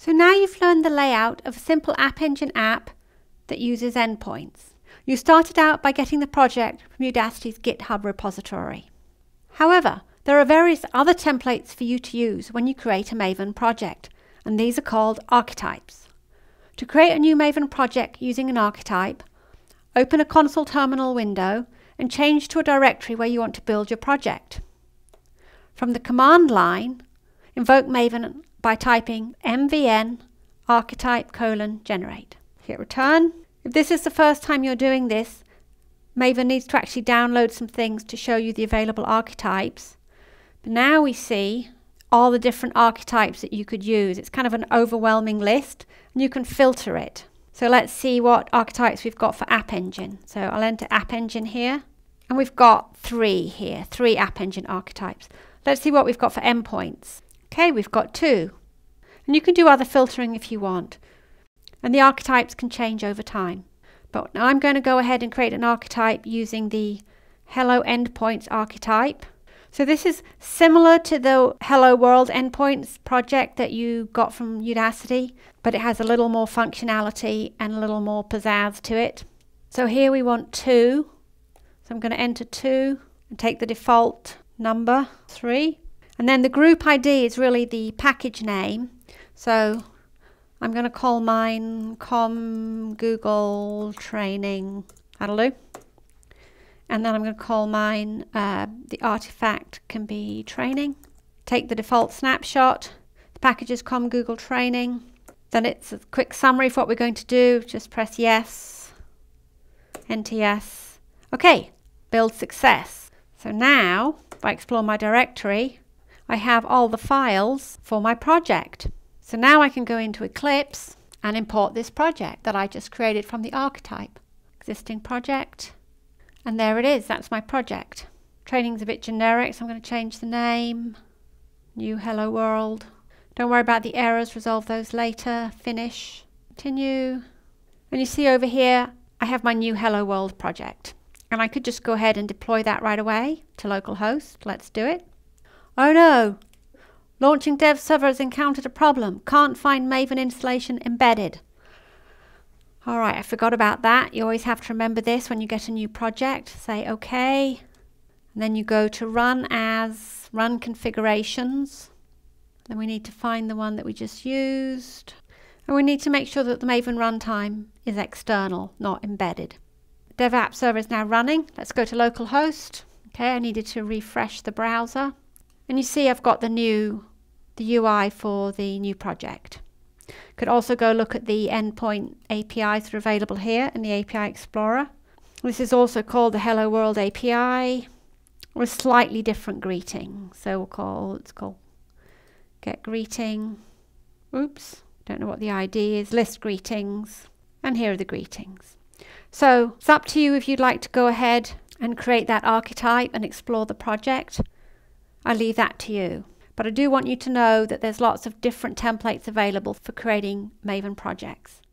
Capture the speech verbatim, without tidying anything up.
So now you've learned the layout of a simple App Engine app that uses endpoints. You started out by getting the project from Udacity's GitHub repository. However, there are various other templates for you to use when you create a Maven project, and these are called archetypes. To create a new Maven project using an archetype, open a console terminal window and change to a directory where you want to build your project. From the command line, invoke Maven by typing mvn archetype colon generate. Hit return. If this is the first time you're doing this, Maven needs to actually download some things to show you the available archetypes. But now we see all the different archetypes that you could use. It's kind of an overwhelming list, and you can filter it. So let's see what archetypes we've got for App Engine. So I'll enter App Engine here, and we've got three here, three App Engine archetypes. Let's see what we've got for endpoints. Okay, we've got two. And you can do other filtering if you want. And the archetypes can change over time. But now I'm going to go ahead and create an archetype using the Hello Endpoints archetype. So this is similar to the Hello World Endpoints project that you got from Udacity, but it has a little more functionality and a little more pizzazz to it. So here we want two. So I'm going to enter two and take the default number, three. And then the group I D is really the package name. So I'm going to call mine com Google training. That'll do. And then I'm going to call mine, uh, the artifact can be training. Take the default snapshot. The package is com Google training. Then it's a quick summary of what we're going to do. Just press yes. Enter yes. Okay, build success. So now, if I explore my directory, I have all the files for my project. So now I can go into Eclipse and import this project that I just created from the archetype. Existing project. And there it is, that's my project. Training's a bit generic, so I'm going to change the name. New Hello World. Don't worry about the errors, resolve those later. Finish. Continue. And you see over here, I have my new Hello World project. And I could just go ahead and deploy that right away to localhost. Let's do it. Oh no! Launching dev server has encountered a problem. Can't find Maven installation embedded. Alright, I forgot about that. You always have to remember this when you get a new project. Say OK. And then you go to Run As, Run Configurations. Then we need to find the one that we just used. And we need to make sure that the Maven runtime is external, not embedded. The dev app server is now running. Let's go to localhost. Okay, I needed to refresh the browser. And you see I've got the new, the U I for the new project. Could also go look at the endpoint A P Is that are available here in the A P I Explorer. This is also called the Hello World A P I, or a slightly different greeting. So we'll call, it's called get greeting. Oops, don't know what the I D is. List greetings. And here are the greetings. So it's up to you if you'd like to go ahead and create that archetype and explore the project. I leave that to you. But I do want you to know that there's lots of different templates available for creating Maven projects.